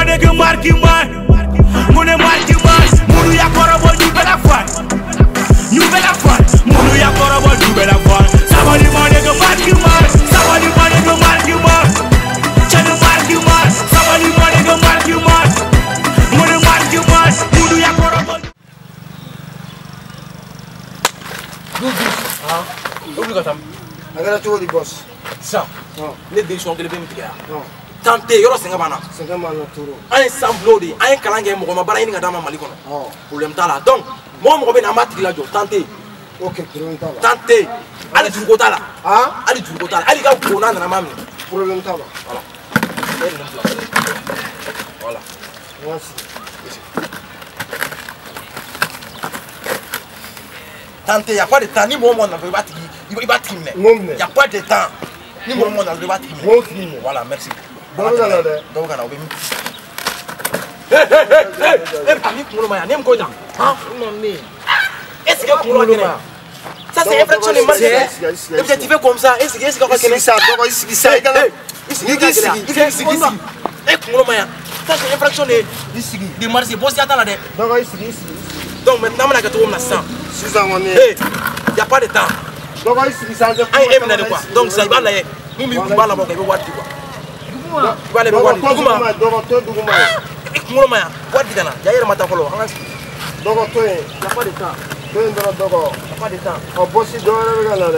nigga marque man. Mune marque man. Munu ya korobo du bela fan. New bela fan. Munu ya korobo du bela fan. Somebody man nigga marque man. Somebody man nigga marque man. Chanu marque man. Somebody man nigga marque man. Mune marque man. Munu ya korobo. Agora tu de boss. Ça. Les décisions que les bien tirer. Tenter yoro senga bana. Senga mana turo. An ensemble di an kalange mo ma bara ni ngada ma mali kono. Problème ta la. Donc moi mo be na matri la jo tenter. OK, problème ta la. Tenter. Ali tu kota la. Ah? Ali tu kota la. Ali ka ko na na mami. Problème ta la. Voilà. Voilà. Merci. Tenter, y a pas de temps ni moi on va battre. Il va trimmer. Y a pas de temps. Ni moi on va battre. Voilà, merci. Donc on a obéi. Hey, parmi pour le maya, n'aime quoi dans? Hein? Est-ce que pour le maya? Ça c'est infraction de marché. Et puis tu fais comme ça. Est-ce que quoi que ça? ça Et pour le maya, ça c'est infraction de marché. Bon si attends là. Donc maintenant on a que tout on a 100. Hey, y a pas de temps. Donc ici ça quoi. Donc ça va là. Nous nous va là-bas quoi. Va aller voir. Et comment maya? What dit là? Y'a mata follow. Donc toi, y a pas de temps. Toi dogo. Y a pas de temps. Oh bossi do là là.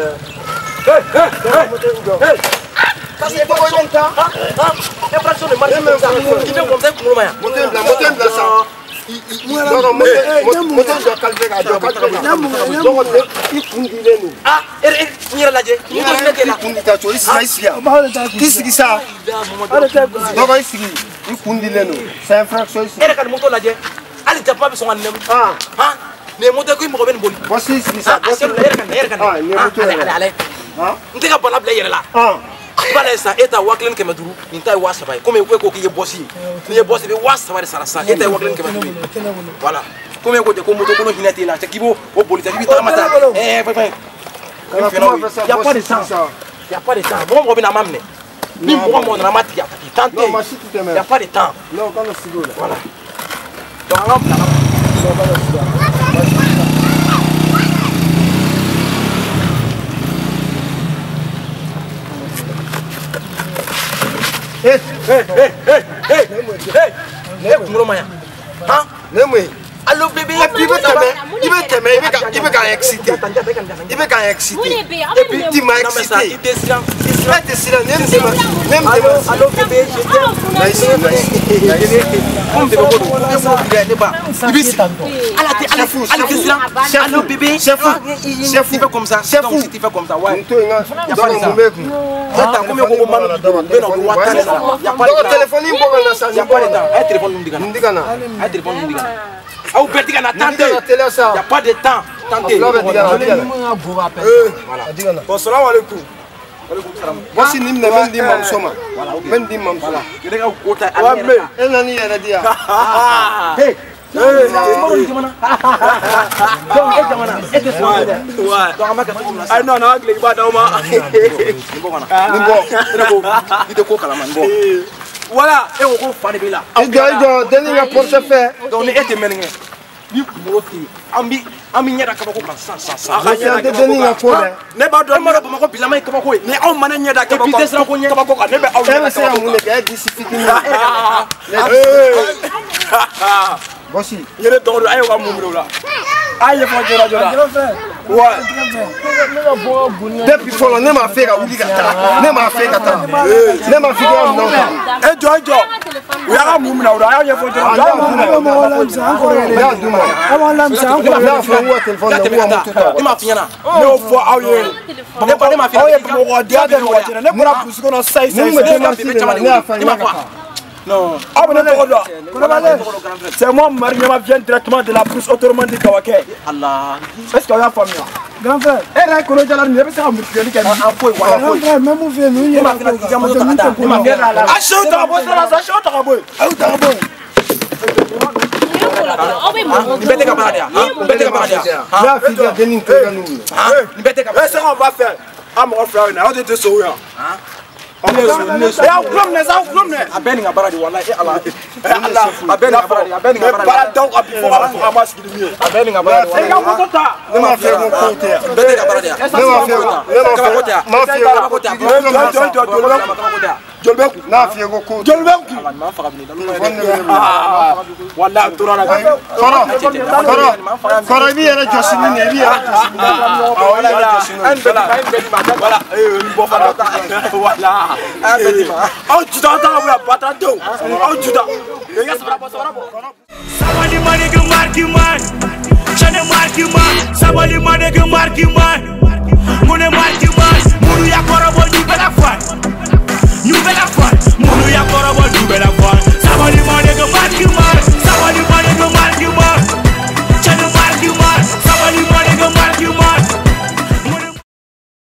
Hey. Ça c'est pas de temps. Infraction de marché. Qui fait comme ça comment maya? Motem là ça. C'est infraction ici. Voilà ça, et ta waklen que me dou, ni ta wasa bay. Comme ko ko ki bossi. Ni bossi be wasa bay sara sa. Et ta waklen que me dou. Voilà. Comme ko de ko moto ko no hinati la. Kibo o polita bi ta mata. Bye. Y a pas de temps. Y a pas de temps. Moi mo bi na mamne. Ni mo mo na mati ya. Tante. Y a pas de temps. Non, quand le sigo là. Voilà. Donc on va Hey, Maya. Hein? Allô bébé, il veut qu'à exciter. Il veut qu'à exciter. Et puis tu m'as excité. Allô bébé, allô bébé, chef comme ça, ouais. Ah, vous perdez la tante. Il n'y a pas de temps. Tantez. Bon, salam alaikum. Voici Nim même dit Mamsoma. Même dit Mamsoma. Hey. Voilà, et on va faire des là. Donnez un portefeuille. Donc, on est mené. Ami nyada kabako kan sa akanya de deni na ko ne ba do ma ko bila mai kabako ne aw mana nyada kabako bi desra ko nyada kabako ne be aw nyada kabako mu ne ga discipline bosi yere do ayo ka mu muro la aye fo jora ouais depuis folo ne ma fait ka wuli ka ta ne ma fait ka ta ne ma fait ka non e jojo o ya ka mu mura o ayo fo jora ima finyana ne o fo aw ye ne ba ne ma finyana aw ye mo dia de no wajina ne kura pusu kono sai non, c'est moi, Mariama vient directement de la brousse autrement dit Kawake. Allah. Est-ce qu'il y a une famille? Grand frère, elle a connu la nuit, c'est un peu plus grand frère, même vous venez, il y a Y'aw kulom ne sa kulom ne. A bɛɛ nin ka baara de wallahi ala. A bɛɛ nin ka baara de. Baara daw a bi fɔ a ma sigi ni ye. A bɛɛ nin ka baara de. E ka moto ta. Ne ma fɛ ko ko tɛ. Bɛɛ tɛ ka baara de. Ne ma fɛ ko. Ne ma fɛ ko tɛ. Ma fɛ ko tɛ. Jolbe ku. N'a fɛ ko ko. Jolbe ku. Ma faga bi dalu. Wallahi tora la. Kɔrɔ i bi yɛrɛ jɔsi ni ne i bi yɛrɛ jɔsi ni ne. Voilà. Bon fana ta. Voilà. Aw juta ta ka bata denw. Aw juta. Sabali money que marque man, já nem marque man. Sabali money que marque man, mune marque